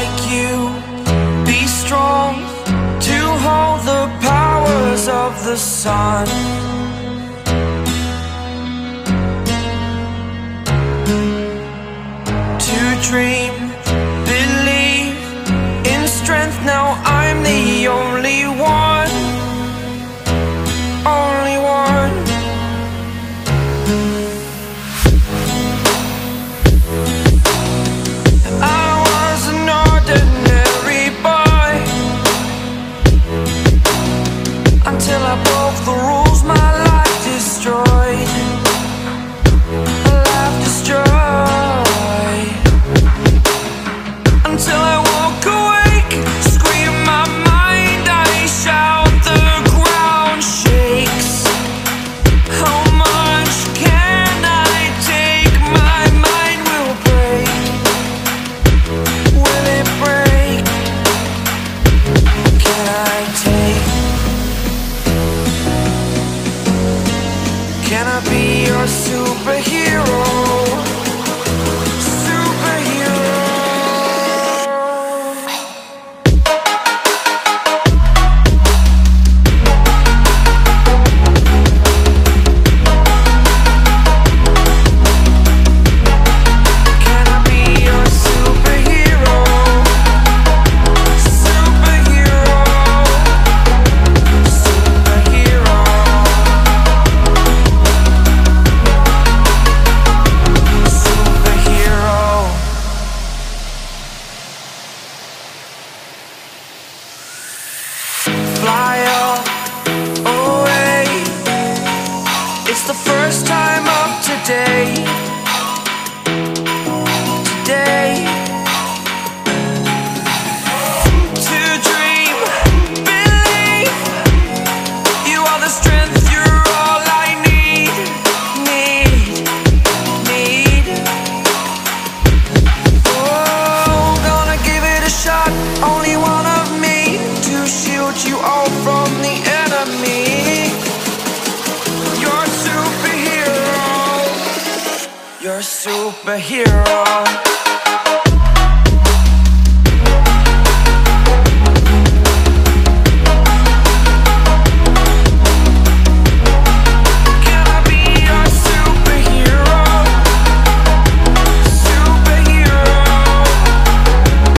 like you, be strong to hold the powers of the sun. To dream, believe in strength. Now I'm the only one, only one. I was an ordinary boy until I broke the rules. My life destroyed, life destroyed. Until I woke awake, scream my mind, I shout, the ground shakes. How much can I take? My mind will break. Will it break? Can I take? Can I be your superhero? Fly away. It's the first time of today. Today. To dream, believe. You are the strength, you're all I need. Need. Oh, gonna give it a shot. Only one of me to shield you all from the enemy. You're a superhero. You're a superhero.